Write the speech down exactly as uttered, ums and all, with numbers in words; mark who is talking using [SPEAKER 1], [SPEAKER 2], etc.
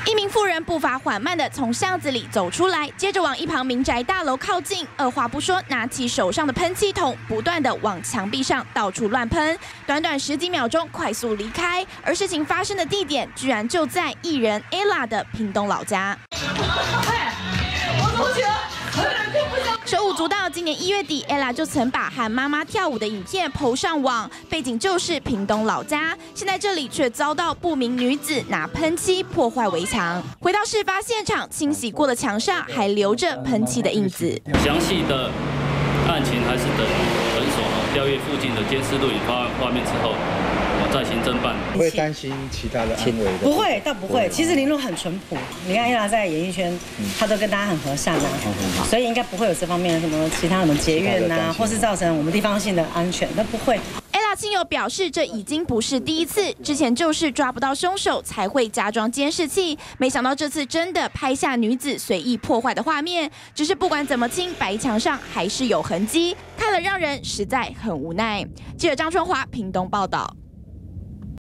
[SPEAKER 1] 一名妇人步伐缓慢地从巷子里走出来，接着往一旁民宅大楼靠近，二话不说，拿起手上的喷气筒，不断地往墙壁上到处乱喷。短短十几秒钟，快速离开。而事情发生的地点，居然就在艺人 Ella 的屏东老家。我同学。 手舞足蹈，今年一月底 ，Ella 就曾把和妈妈跳舞的影片 po 上网，背景就是屏东老家。现在这里却遭到不明女子拿喷漆破坏围墙。回到事发现场，清洗过的墙上还留着喷漆的印子。
[SPEAKER 2] 详细的案情还是等本所调阅附近的监视录影画画面之后。 再行侦办，
[SPEAKER 3] 会担心其他的安危的？
[SPEAKER 4] 不会，倒不会。其实林路很淳朴，你看 Ella 在演艺圈，他都跟大家很和善啊，所以应该不会有这方面的什么其他什么结怨呐，或是造成我们地方性的安全，都不会。
[SPEAKER 1] Ella 亲友表示，这已经不是第一次，之前就是抓不到凶手才会加装监视器，没想到这次真的拍下女子随意破坏的画面。只是不管怎么清，白墙上还是有痕迹，看了让人实在很无奈。记者张春华屏东报道。